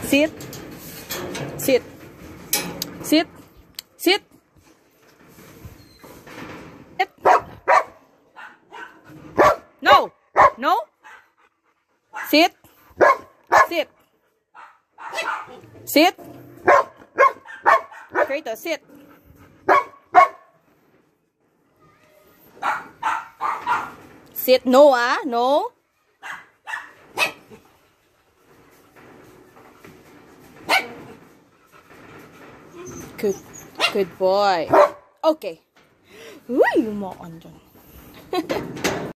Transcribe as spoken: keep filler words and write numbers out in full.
Sit. Sit. Sit. Sit. Sit. No. No. Sit. Sit. Sit. Kratos, sit. Sit. No, ah. No. Good. Good boy. Okay. Uy, lumaan dyan.